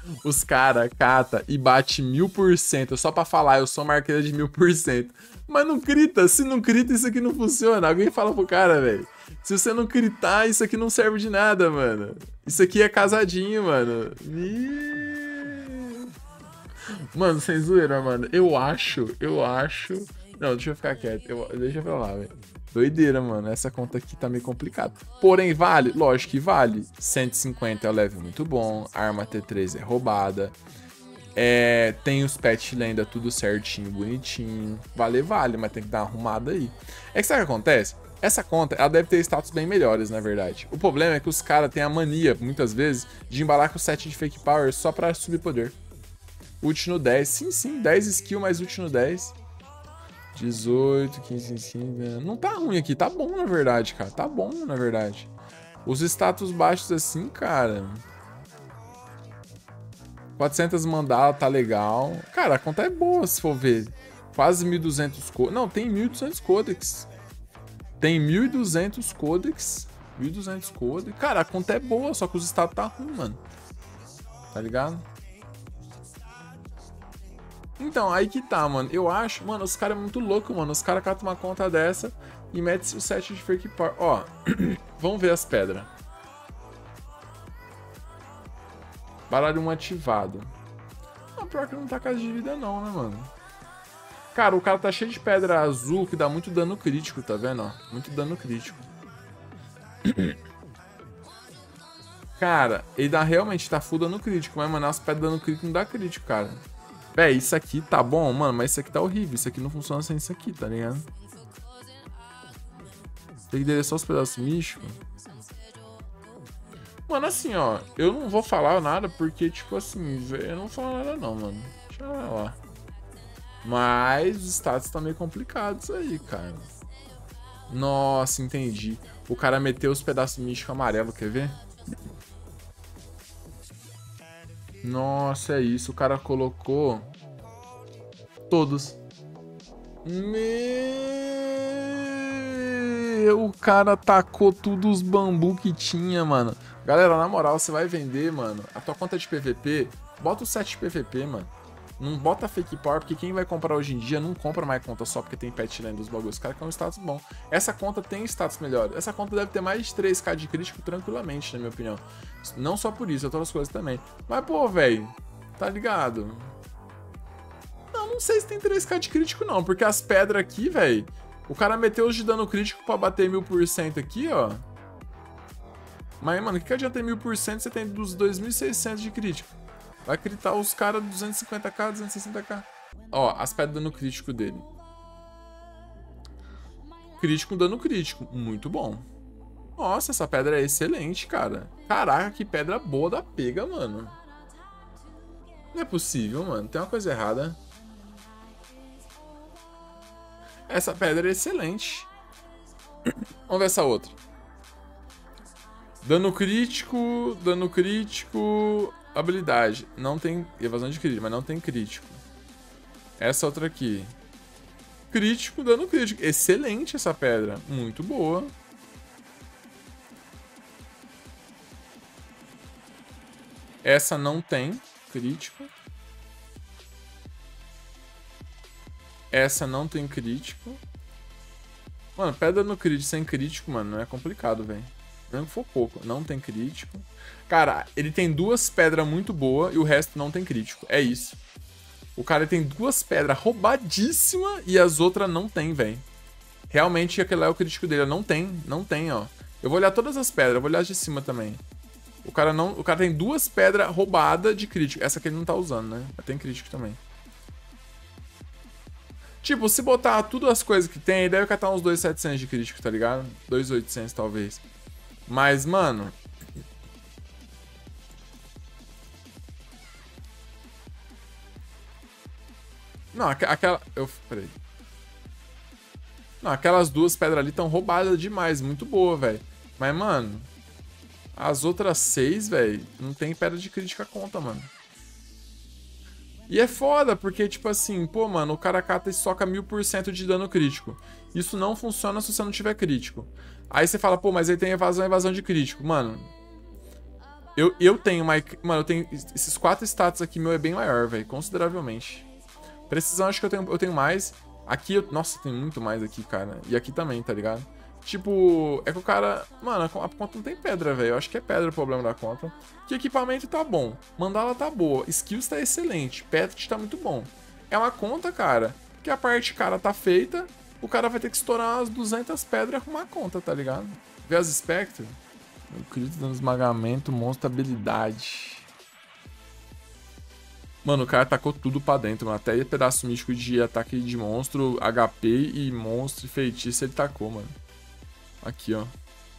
Os cara cata e bate 1000% só pra falar, eu sou uma arqueira de 1000%. Mas não crita, se não crita, isso aqui não funciona. Alguém fala pro cara, velho. Se você não critar, isso aqui não serve de nada, mano. Isso aqui é casadinho, mano. Mano, sem zoeira, mano. Eu acho. Não, deixa eu ficar quieto. Deixa eu falar, velho. Doideira, mano. Essa conta aqui tá meio complicada. Porém, vale? Lógico que vale. 150 é o level muito bom. Arma T3 é roubada. Tem os pet lenda tudo certinho, bonitinho. Vale, mas tem que dar uma arrumada aí. É que sabe o que acontece? Essa conta, ela deve ter status bem melhores, na verdade. O problema é que os caras têm a mania, muitas vezes, de embalar com o set de fake power só pra subir poder. Ult no 10. Sim, 10 skill mais ult no 10. 18, 15, 15. Não tá ruim aqui, tá bom, na verdade, cara. Tá bom, na verdade. Os status baixos assim, cara... 400 mandala tá legal. Cara, a conta é boa, se for ver. Quase 1200 codex. Não, tem 1200 codex. Tem 1200 codex. 1200 codex. Cara, a conta é boa, só que os status tá ruim, mano. Tá ligado? Então, aí que tá, mano. Eu acho, mano, os caras é muito louco, mano. Os caras catam uma conta dessa e metem o set de fake power. Ó, vamos ver as pedras. Baralho 1 ativado. Não, pior que não tá casa de vida não, né, mano? Cara, o cara tá cheio de pedra azul que dá muito dano crítico, tá vendo, ó? Muito dano crítico. Cara, ele dá realmente, tá full dano crítico, mas, mano, as pedras dano crítico não dá crítico, cara. Véi, isso aqui tá bom, mano, mas isso aqui tá horrível. Isso aqui não funciona sem isso aqui, tá ligado? Tem que endereçar os pedaços místicos. Mano, assim, ó, eu não vou falar nada porque, tipo assim, eu não vou falar nada não, mano. Deixa eu lá. Mas os status estão meio complicados aí, cara. Nossa, entendi. O cara meteu os pedaços místicos amarelos, quer ver? Nossa, é isso. O cara colocou todos. O cara tacou tudo os bambu que tinha, mano. Galera, na moral, você vai vender, mano, a tua conta de PVP, bota o set de PVP, mano. Não bota fake power, porque quem vai comprar hoje em dia não compra mais conta só porque tem pet land dos bagulhos. Os caras querem um status bom. Essa conta tem status melhor. Essa conta deve ter mais de 3k de crítico tranquilamente, na minha opinião. Não só por isso, outras coisas também. Mas, pô, velho, tá ligado? Não sei se tem 3k de crítico não, porque as pedras aqui, velho, o cara meteu os de dano crítico pra bater 1000% aqui, ó. Mas, mano, o que adianta ter 1000% você tem dos 2600 de crítico? Vai critar os caras 250k, 260k. Ó, as pedras dano crítico dele. Crítico, dano crítico. Muito bom. Nossa, essa pedra é excelente, cara. Caraca, que pedra boa da pega, mano. Não é possível, mano. Tem uma coisa errada. Essa pedra é excelente. Vamos ver essa outra. Dano crítico, habilidade. Não tem evasão de crítico, mas não tem crítico. Essa outra aqui. Crítico, dano crítico. Excelente essa pedra. Muito boa. Essa não tem crítico. Essa não tem crítico. Mano, pedra no crítico sem crítico, mano, não é complicado, velho. Mesmo que for pouco. Não tem crítico. Cara, ele tem duas pedras muito boas e o resto não tem crítico. É isso. O cara tem duas pedras roubadíssimas e as outras não tem, velho. Realmente aquele é o crítico dele. Não tem, ó. Eu vou olhar todas as pedras, eu vou olhar as de cima também. O cara tem duas pedras roubadas de crítico. Essa aqui ele não tá usando, né? Mas tem crítico também. Tipo, se botar tudo as coisas que tem, deve catar uns 2.700 de crítico, tá ligado? 2.800 talvez. Mas, mano... Não, aquela... Peraí. Não, aquelas duas pedras ali estão roubadas demais. Muito boa, velho. Mas, mano... As outras 6, velho, não tem pedra de crítica conta, mano. E é foda, porque, tipo assim, pô, mano, o cara cata e soca 1000% de dano crítico. Isso não funciona se você não tiver crítico. Aí você fala, pô, mas ele tem evasão de crítico. Mano, Eu tenho mais... Mano, eu tenho... Esses 4 status aqui, meu, é bem maior, velho. Consideravelmente. Precisão, acho que eu tenho mais. Aqui, nossa, tem muito mais aqui, cara. E aqui também, tá ligado? Tipo, é que o cara... Mano, a conta não tem pedra, velho. Eu acho que é pedra o problema da conta. Que equipamento tá bom. Mandala tá boa. Skills tá excelente. Petrit tá muito bom. É uma conta, cara, que a parte, cara, tá feita. O cara vai ter que estourar umas 200 pedras e arrumar a conta, tá ligado? Vê as Spectre. O crítico dando esmagamento, monstro, habilidade. Mano, o cara tacou tudo pra dentro, mano. Até pedaço místico de ataque de monstro, HP e monstro e feitiço ele tacou, mano. Aqui, ó.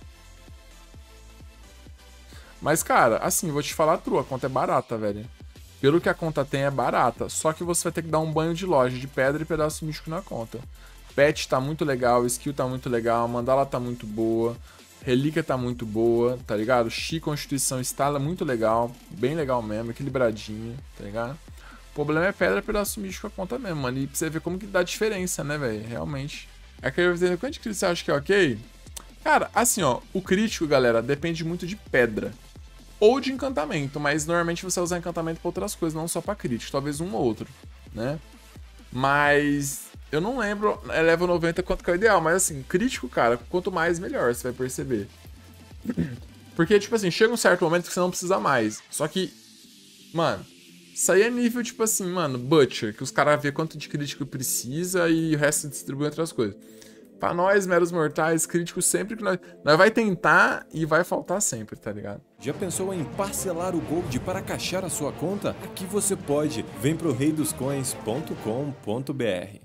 Mas, cara, assim, vou te falar a trua, a conta é barata, velho. Pelo que a conta tem, é barata. Só que você vai ter que dar um banho de loja de pedra e pedaço místico na conta. Pet tá muito legal, skill tá muito legal, mandala tá muito boa. Relíquia tá muito boa, tá ligado? Chi Constituição está muito legal, bem legal mesmo, equilibradinho, tá ligado? O problema é pedra pedaço místico a conta mesmo, mano. E pra você ver como que dá diferença, né, velho? Realmente. É que eu vou quanto de crítico você acha que é ok? Cara, assim, ó, o crítico, galera, depende muito de pedra. Ou de encantamento, mas normalmente você vai usar encantamento pra outras coisas, não só pra crítico, talvez um ou outro, né? Mas... Eu não lembro, level 90 quanto que é o ideal, mas assim, crítico, cara, quanto mais melhor, você vai perceber. Porque, tipo assim, chega um certo momento que você não precisa mais. Só que, mano, isso aí é nível, tipo assim, mano, Butcher, que os caras vê quanto de crítico precisa e o resto distribui outras coisas. Pra nós, meros mortais, crítico sempre que nós vai tentar e vai faltar sempre, tá ligado? Já pensou em parcelar o Gold para caixar a sua conta? Aqui você pode. Vem pro reidoscoins.com.br.